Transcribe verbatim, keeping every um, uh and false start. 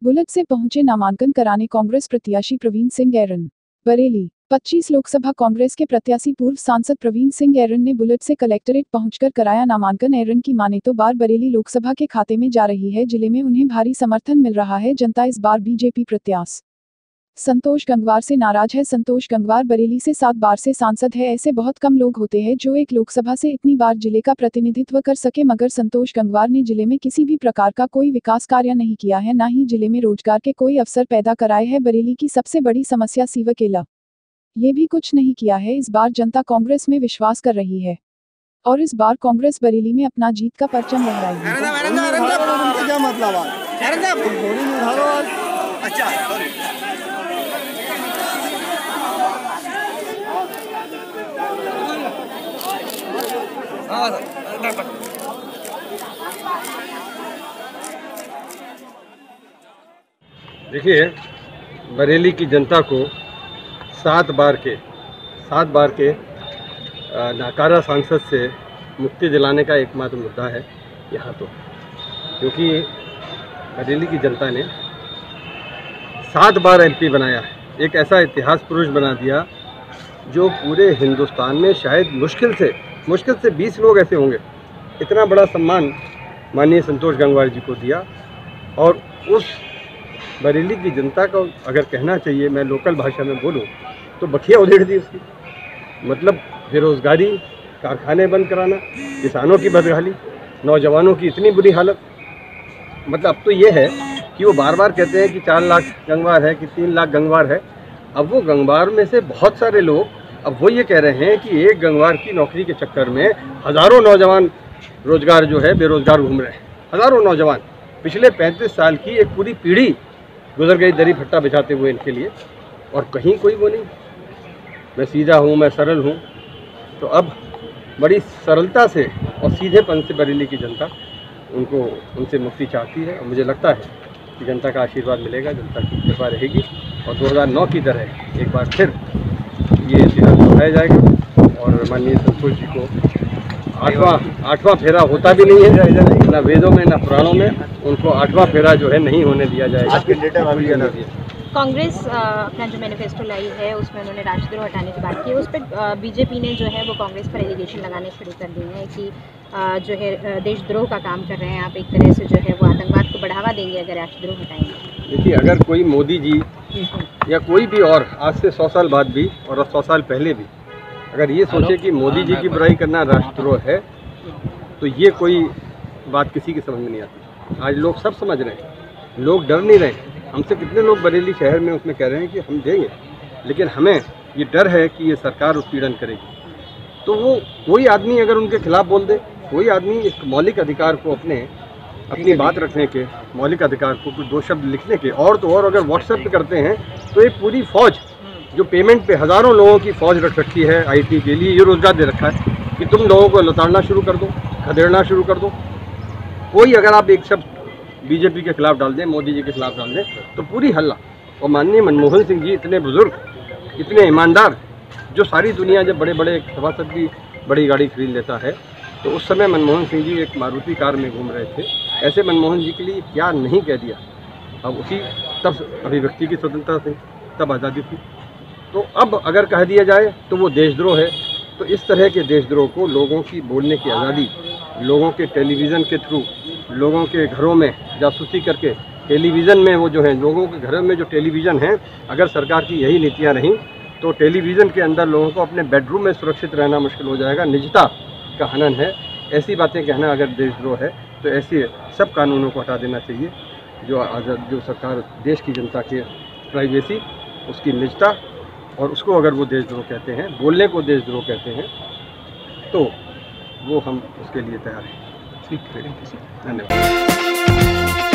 Bullet से पहुंचे नामांकन कराने कांग्रेस प्रत्याशी प्रवीण सिंह ऐरन। बरेली। पच्चीस लोकसभा कांग्रेस के प्रत्याशी पूर्व सांसद प्रवीण सिंह ऐरन ने बुलेट से कलेक्ट्रेट पहुंचकर कराया नामांकन। ऐरन की माने तो बार बरेली लोकसभा के खाते में जा रही है। जिले में उन्हें भारी समर्थन मिल रहा है। जनता इस बार बीजेपी प्रत्याशी संतोष गंगवार से नाराज है। संतोष गंगवार बरेली से सात बार से सांसद है। ऐसे बहुत कम लोग होते हैं जो एक लोकसभा से इतनी बार जिले का प्रतिनिधित्व कर सके, मगर संतोष गंगवार ने जिले में किसी भी प्रकार का कोई विकास कार्य नहीं किया है, न ही जिले में रोजगार के कोई अवसर पैदा कराए हैं। बरेली की सबसे बड़ी समस्या सीवर ये भी कुछ नहीं किया है। इस बार जनता कांग्रेस में विश्वास कर रही है और इस बार कांग्रेस बरेली में अपना जीत का परचम लहराएगी। क्या मतलब देखिए, बरेली की जनता को सात बार के सात बार के नाकारा सांसद से मुक्ति दिलाने का एकमात्र मुद्दा है यहाँ तो, क्योंकि बरेली की जनता ने सात बार एमपी बनाया है। एक ऐसा इतिहास पुरुष बना दिया जो पूरे हिंदुस्तान में शायद मुश्किल से मुश्किल से बीस लोग ऐसे होंगे इतना बड़ा सम्मान माननीय संतोष गंगवार जी को दिया। और उस बरेली की जनता को अगर कहना चाहिए, मैं लोकल भाषा में बोलूं तो बखिया उधेड़ दी उसकी। मतलब बेरोजगारी, कारखाने बंद कराना, किसानों की बदहाली, नौजवानों की इतनी बुरी हालत। मतलब अब तो ये है कि वो बार बार कहते हैं कि चार लाख गंगवार है कि तीन लाख गंगवार है। अब वो गंगवार में से बहुत सारे लोग अब वो ये कह रहे हैं कि एक गंगवार की नौकरी के चक्कर में हज़ारों नौजवान रोजगार जो है बेरोजगार घूम रहे हैं। हज़ारों नौजवान, पिछले पैंतीस साल की एक पूरी पीढ़ी गुजर गई दरी फट्टा बिछाते हुए इनके लिए, और कहीं कोई वो नहीं। मैं सीधा हूँ, मैं सरल हूँ। तो अब बड़ी सरलता से और सीधेपन से बरेली की जनता उनको उनसे मुक्ति चाहती है, और मुझे लगता है कि जनता का आशीर्वाद मिलेगा, जनता की कृपा रहेगी, और दो हज़ार नौ की तरह एक बार फिर ये इतिहास दोहराया जाएगा। और माननीय संतोष जी को आठवां आठवां फेरा होता भी नहीं है, ना वेदों में ना पुराणों में, उनको आठवां फेरा जो है नहीं होने दिया जाएगा। कांग्रेस अपना जो मैनिफेस्टो लाई है उसमें उन्होंने राष्ट्रद्रोह हटाने की बात की। उस पर बीजेपी ने जो है वो कांग्रेस पर एलिगेशन लगाने शुरू कर दिए हैं कि जो है देशद्रोह का काम कर रहे हैं आप, एक तरह से जो है वो आतंकवाद को बढ़ावा देंगे अगर राष्ट्रद्रोह हटाएंगे। देखिए, अगर कोई मोदी जी या कोई भी और आज से सौ साल बाद भी और सौ साल पहले भी अगर ये सोचे कि मोदी जी की बुराई करना राष्ट्रद्रोह है, तो ये कोई बात किसी की समझ में नहीं आती। आज लोग सब समझ रहे हैं, लोग डर नहीं रहे। हमसे कितने लोग बरेली शहर में उसमें कह रहे हैं कि हम देंगे, लेकिन हमें ये डर है कि ये सरकार उत्पीड़न करेगी। तो वो कोई आदमी अगर उनके खिलाफ बोल दे, कोई आदमी एक मौलिक अधिकार को अपने अपनी बात रखने के, मौलिक अधिकार को कुछ दो शब्द लिखने के, और तो और अगर व्हाट्सएप पे करते हैं तो एक पूरी फौज जो पेमेंट पे हज़ारों लोगों की फौज रख रखी है आईटी के लिए, ये रोजगार दे रखा है कि तुम लोगों को लताड़ना शुरू कर दो, खदेड़ना शुरू कर दो। कोई अगर आप एक शब्द बीजेपी के खिलाफ डाल दें, मोदी जी के खिलाफ डाल दें, तो पूरी हल्ला। और माननीय मनमोहन सिंह जी इतने बुजुर्ग, इतने ईमानदार, जो सारी दुनिया जब बड़े बड़े सभासद भी बड़ी गाड़ी खरीद लेता है, तो उस समय मनमोहन सिंह जी एक मारुति कार में घूम रहे थे। ऐसे मनमोहन जी के लिए क्या नहीं कह दिया। अब उसी तब अभिव्यक्ति की स्वतंत्रता थी, तब आज़ादी थी। तो अब अगर कह दिया जाए तो वो देशद्रोह है। तो इस तरह के देशद्रोह को, लोगों की बोलने की आज़ादी, लोगों के टेलीविज़न के थ्रू, लोगों के घरों में जासूसी करके, टेलीविज़न में वो जो है लोगों के घरों में जो टेलीविज़न हैं, अगर सरकार की यही नीतियाँ रहीं तो टेलीविज़न के अंदर लोगों को अपने बेडरूम में सुरक्षित रहना मुश्किल हो जाएगा। निजता का हनन है। ऐसी बातें कहना अगर देशद्रोह है तो ऐसे सब कानूनों को हटा देना चाहिए जो आज़ाद जो सरकार देश की जनता के प्राइवेसी, उसकी निजता, और उसको अगर वो देशद्रोह कहते हैं, बोलने को देशद्रोह कहते हैं, तो वो हम उसके लिए तैयार हैं। ठीक है, धन्यवाद।